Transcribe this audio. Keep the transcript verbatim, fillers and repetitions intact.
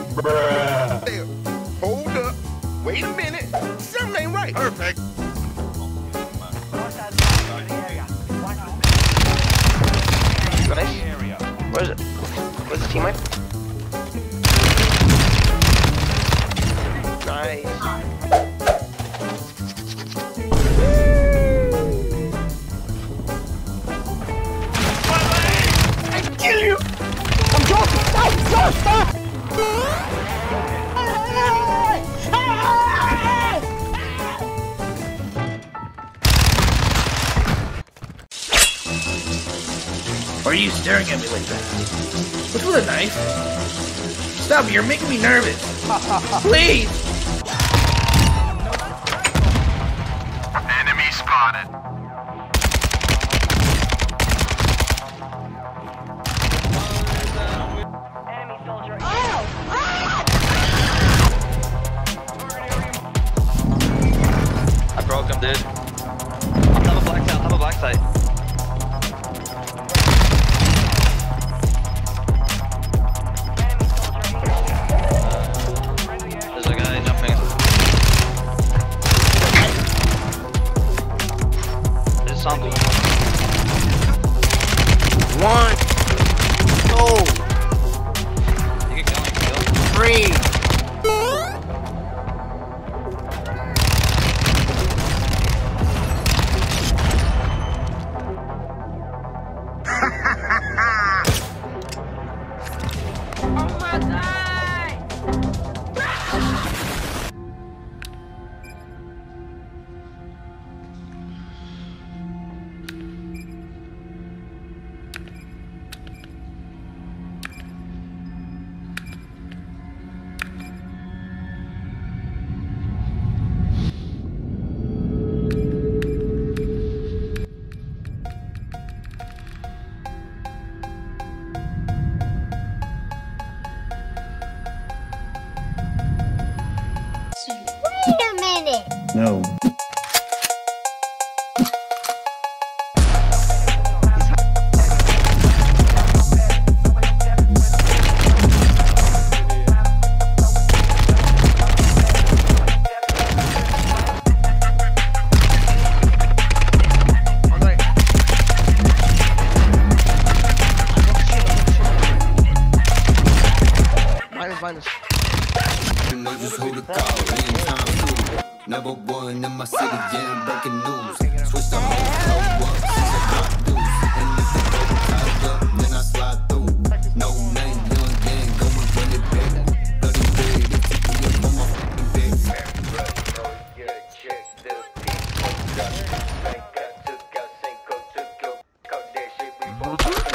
Bruh. There. Hold up. Wait a minute. Something ain't right. Perfect. Nice. Where's it? Where's the teammate? Nice. I kill you! I'm joking! Stop! Stop! Stop! Why are you staring at me like that? What's with a knife? Stop, you're making me nervous. Please! Enemy spotted. Enemy soldier. I broke him, dude. On top of black side, on top of black side. There's a guy jumping. There's something. One. Two. You can kill him, you can kill him. Three. Wait a minute! No. Minus, minus. You know just who to call, me and Tom Cruise. Number one in my city, yeah, I'm breaking news. Switch the whole flow up, since I got dudes. And if the boat tied up, then I slide through. No name, young gang, going run it back. Bloody big, if you be up on my fucking bed. Got that shit, we